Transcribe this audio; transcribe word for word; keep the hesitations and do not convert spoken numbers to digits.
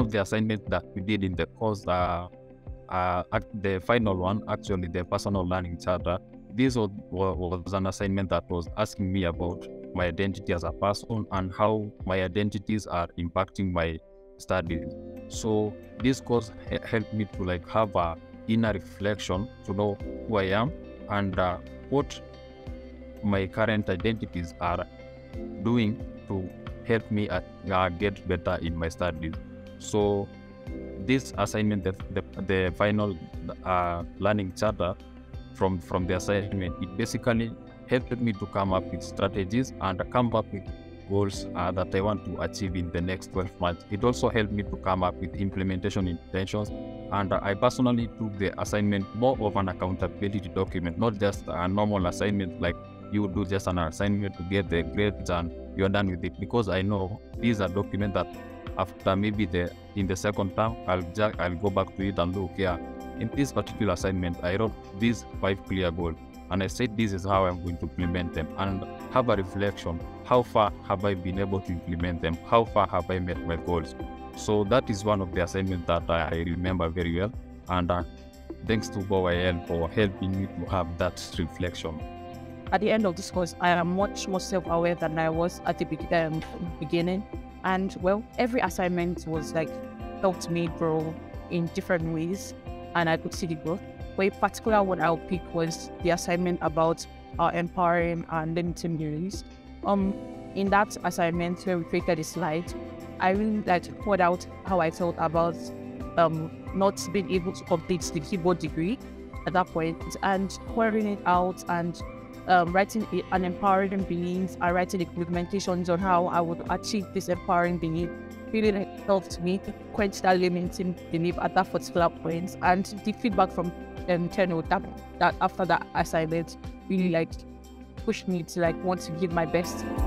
of the assignments that we did in the course, uh, uh, the final one, actually the personal learning charter, this was, was an assignment that was asking me about my identity as a person and how my identities are impacting my studies. So this course helped me to like have a inner reflection to know who I am and uh, what my current identities are doing to help me uh, uh, get better in my studies. So this assignment, the, the, the final uh, learning charter from, from the assignment, it basically helped me to come up with strategies and come up with goals uh, that I want to achieve in the next twelve months. It also helped me to come up with implementation intentions, and uh, I personally took the assignment more of an accountability document, not just a normal assignment like you would do just an assignment to get the grades and you're done with it, because I know these are documents that after maybe the in the second term I'll just I'll go back to it and look, yeah, in this particular assignment I wrote these five clear goals and I said this is how I'm going to implement them, and have a reflection. How far have I been able to implement them? How far have I met my goals? So that is one of the assignments that I remember very well, and uh, thanks to O I L for helping me to have that reflection. At the end of this course, I am much more self-aware than I was at the be um, beginning. And well, every assignment was like helped me grow in different ways, and I could see the growth. But a particular one I'll pick was the assignment about uh, empowering and limiting beliefs. Um, in that assignment where we created a slide, I really like poured out how I felt about um, not being able to complete the Kibo degree at that point, and pouring it out and um, writing an empowering belief and writing implementations on how I would achieve this empowering belief really like, helped me quench that limiting belief at that particular point. And the feedback from um, Channel that, that after that assignment really like pushed me to like want to give my best.